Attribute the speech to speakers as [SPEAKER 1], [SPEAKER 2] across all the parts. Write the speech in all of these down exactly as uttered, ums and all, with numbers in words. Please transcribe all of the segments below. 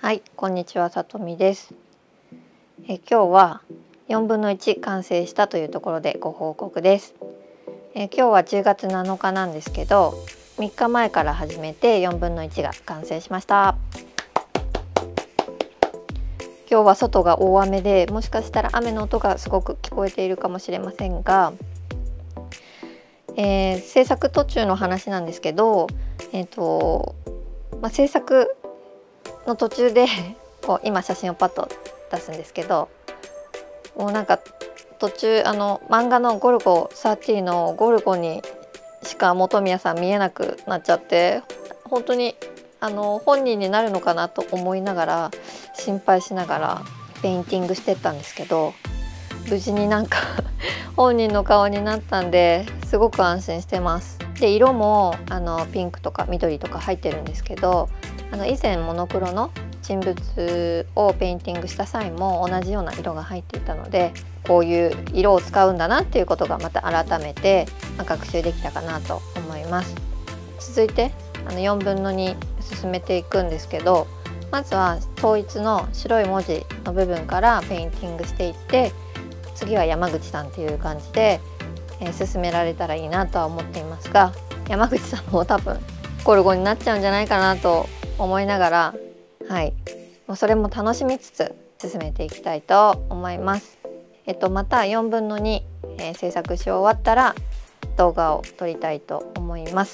[SPEAKER 1] はい、こんにちは、さとみです。え今日はよんぶんのいち完成したというところでご報告です。え今日はじゅうがつなのかなんですけど、みっかまえから始めてよんぶんのいちが完成しました。今日は外が大雨で、もしかしたら雨の音がすごく聞こえているかもしれませんが、えー、制作途中の話なんですけど、えーとまあ、制作の途中でこう今写真をパッと出すんですけど、もうなんか途中あの漫画のゴルゴじゅうさんのゴルゴにしか本宮さん見えなくなっちゃって、本当にあの本人になるのかなと思いながら心配しながらペインティングしてったんですけど、無事になんか本人の顔になったんですごく安心してます。で色もあのピンクとか緑とか入ってるんですけど、あの以前モノクロの人物をペインティングした際も同じような色が入っていたので、こういう色を使うんだなっていうことがまた改めて学習できたかなと思います。続いてあのよんぶんのに進めていくんですけど、まずは統一の白い文字の部分からペインティングしていって、次は山口さんっていう感じで、えー、進められたらいいなとは思っていますが、山口さんも多分ゴルゴになっちゃうんじゃないかなと思いながら、はい、もうそれも楽しみつつ進めていきたいと思います。えっとまたよんぶんのに、えー、制作し終わったら動画を撮りたいと思います。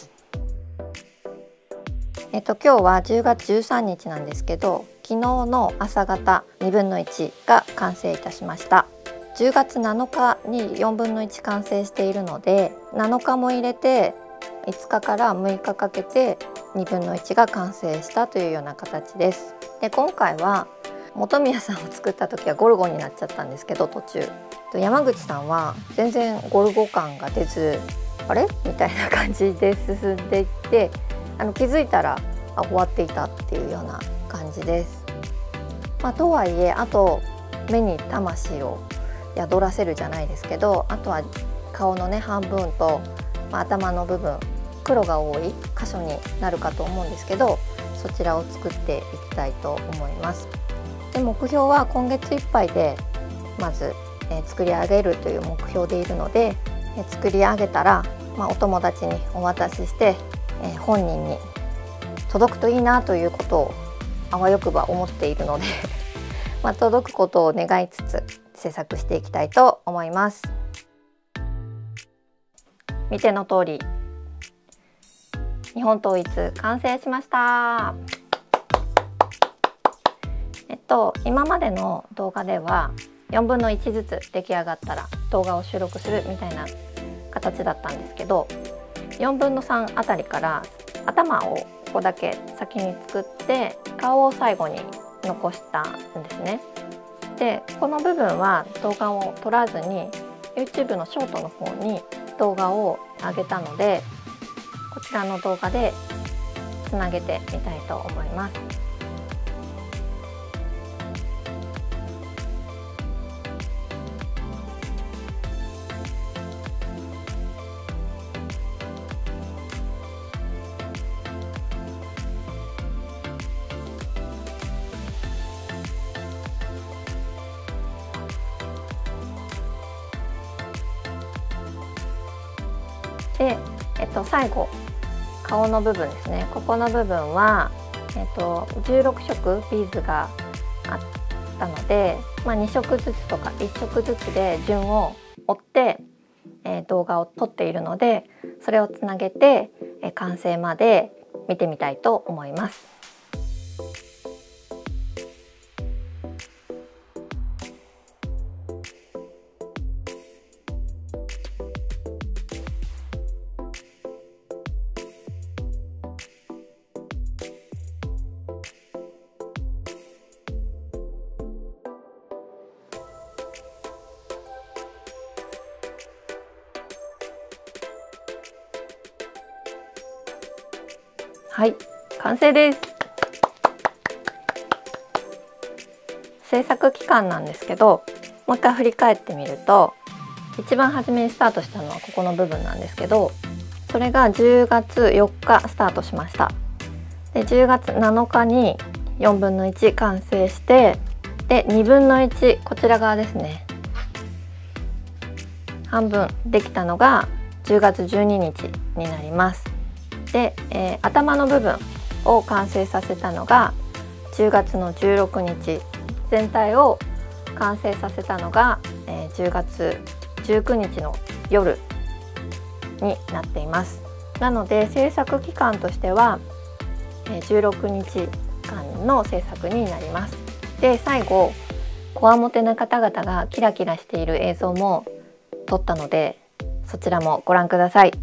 [SPEAKER 1] えっと今日はじゅうがつじゅうさんにちなんですけど、昨日の朝方にぶんのいちが完成いたしました。じゅうがつなのかによんぶんのいち完成しているので、なのかも入れていつかからむいかかけてにぶんのいちが完成したというような形です。で今回は本宮さんを作った時はゴルゴになっちゃったんですけど、途中山口さんは全然ゴルゴ感が出ず、あれみたいな感じで進んでいって、あの気づいたらあ終わっていたっていうような感じです。まあ、とはいえあと目に魂を宿らせるじゃないですけど、あとは顔のね半分と、まあ、頭の部分黒が多い箇所になるかと思うんですけど、そちらを作っていきたいと思います。で目標は今月いっぱいでまず、えー、作り上げるという目標でいるので、えー、作り上げたら、まあ、お友達にお渡しして、えー、本人に届くといいなということをあわよくば思っているのでまあ届くことを願いつつ制作していきたいと思います。見ての通り日本統一完成しました。えっと今までの動画ではよんぶんのいちずつ出来上がったら動画を収録するみたいな形だったんですけど、よんぶんのさんあたりから頭をここだけ先に作って顔を最後に残したんですね。でこの部分は動画を撮らずに YouTube のショートの方に動画を上げたので、こちらの動画でつなげてみたいと思います。で、えっと、最後顔の部分ですね。ここの部分は、えっと、じゅうろくしょくビーズがあったので、まあ、にしょくずつとかいっしょくずつで順を追って、えー、動画を撮っているので、それをつなげて、えー、完成まで見てみたいと思います。はい、完成です。制作期間なんですけど、もう一回振り返ってみると、一番初めにスタートしたのはここの部分なんですけど、それがじゅうがつよっかスタートしました。でじゅうがつなのかによんぶんのいち完成して、でにぶんのいちこちら側ですね、半分できたのがじゅうがつじゅうににちになります。で、えー、頭の部分を完成させたのがじゅうがつのじゅうろくにち、全体を完成させたのが、えー、じゅうがつじゅうくにちの夜になっています。なので制作期間としては、えー、じゅうろくにちかんの制作になります。で最後こわもてな方々がキラキラしている映像も撮ったので、そちらもご覧ください。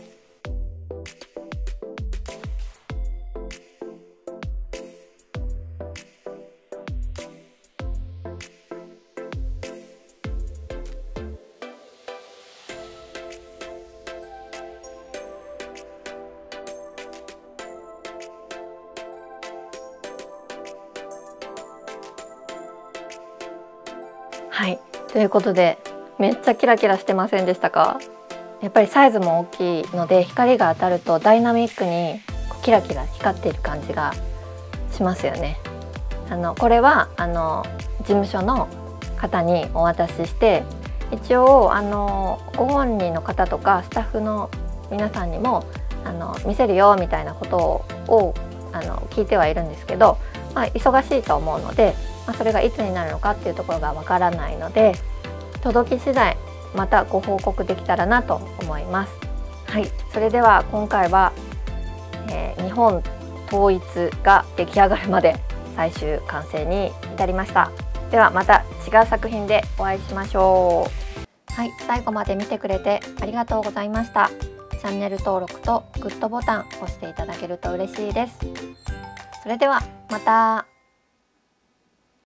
[SPEAKER 1] はい、ということでめっちゃキラキラしてませんでしたか？やっぱりサイズも大きいので光が当たるとダイナミックにキラキラ光っている感じがしますよね。あのこれはあの事務所の方にお渡しして、一応あのご本人の方とかスタッフの皆さんにもあの見せるよみたいなことをあの聞いてはいるんですけど、まあ、忙しいと思うので、まあ、それがいつになるのかっていうところがわからないので、届き次第またご報告できたらなと思います。はい、それでは今回は、えー、日本統一が出来上がるまで最終完成に至りました。ではまた違う作品でお会いしましょう。はい、最後まで見てくれてありがとうございました。チャンネル登録とグッドボタン押していただけると嬉しいです。それではまた。